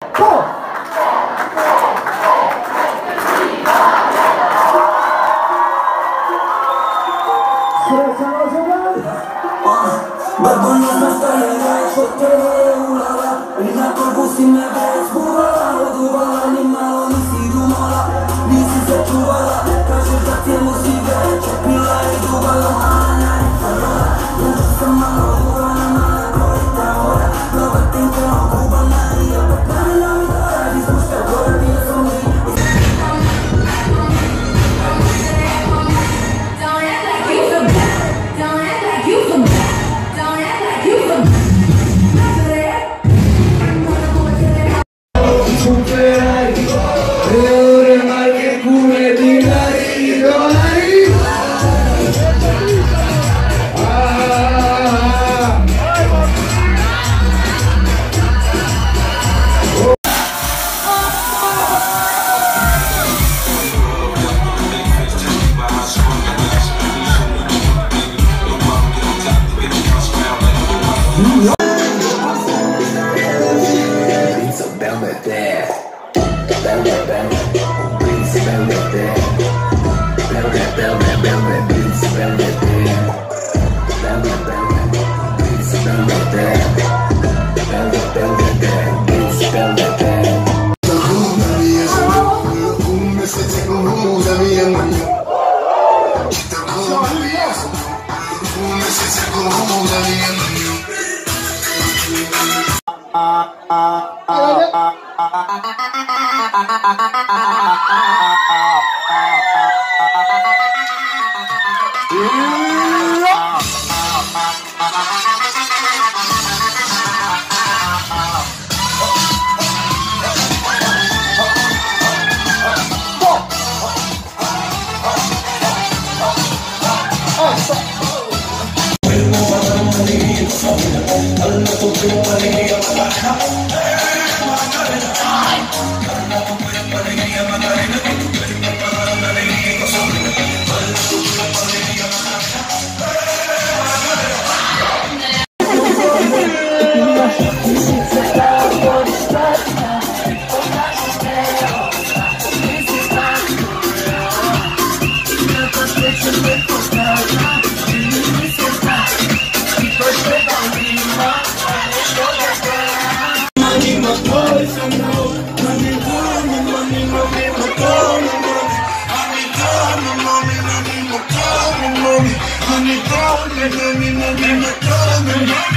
Berbunyi sekali naik setelah ulala Ina terbusim nebes buala Wadu bala ni malo nisi dumala Nisi secuala Kasih katil musibe Cepila itu bala hanya Arola Untuk semang Urana mana korita ora Lobat tingkau kubang nari Apa kaya mitara Dispusta korti sumri Honey,